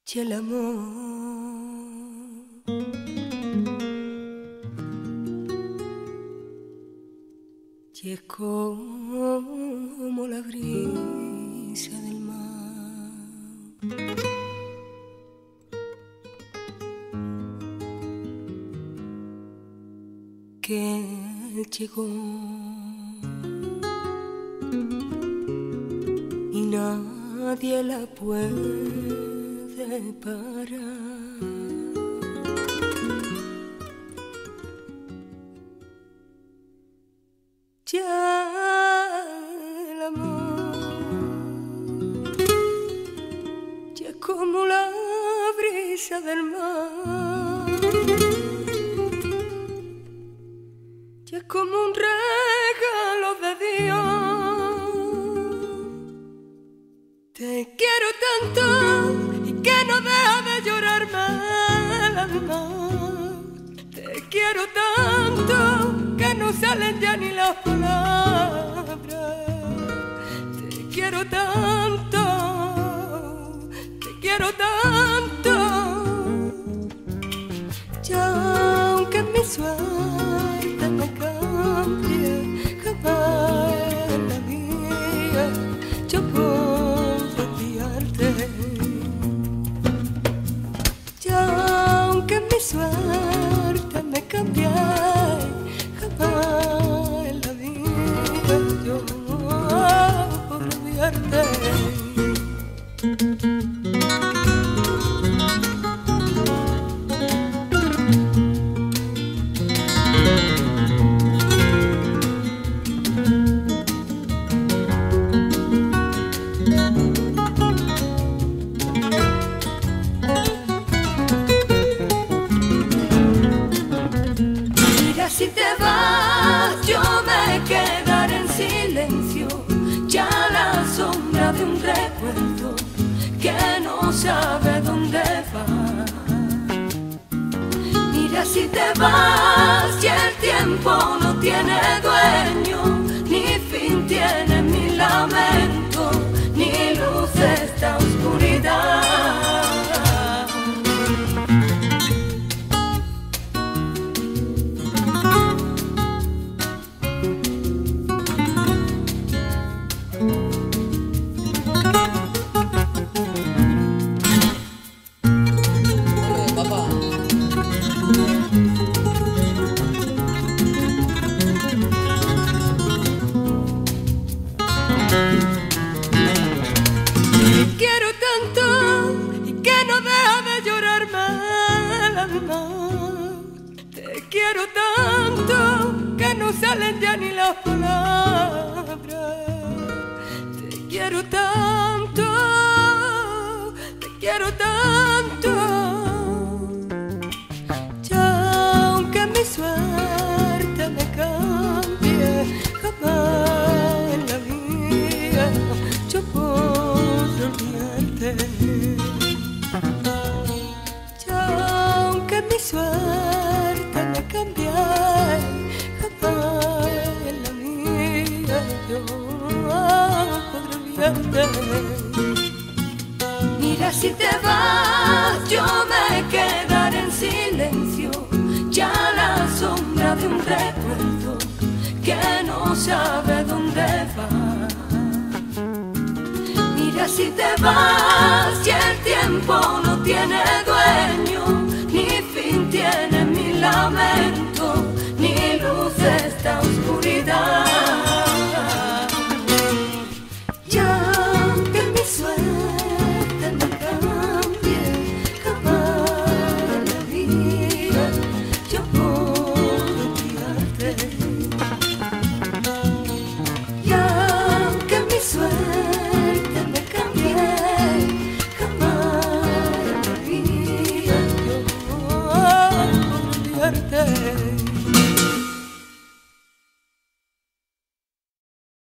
C'è l'amore, c'è come la brisa del mare, che llegó y nadie la puede parar. Ya el amor, ya como la brisa del mar, ya como un regalo de Dios. Te quiero tanto y que no deja de llorarme el alma. Te quiero tanto que no salen ya ni las palabras. Te quiero tanto, te quiero tanto. Ya aunque mi suerte me cambie, jamás en la mía yo puedo olvidarte. Ya aunque mi suerte me cambie, jamás en la vida yo podré olvidarte. Si te vas, yo me quedaré en silencio, ya la sombra de un recuerdo que no sabe dónde va. Mira si te vas, y el tiempo no tiene dueño, ni fin tiene mi lamento, ni luz esta oscuridad. Te quiero tanto y que no deja de llorarme el alma. Te quiero tanto que no salen ya ni las palabras. Te quiero tanto, te quiero tanto. Ya aunque mi suerte me cambie, jamás en la vida yo podré olvidarte. Ya aunque mi suerte me cambie, jamás en la vida yo podré olvidarte. Mira si te vas, yo me quedaré en silencio, ya la sombra de un recuerdo que no sabe dónde va. Mira si te vas, y el tiempo no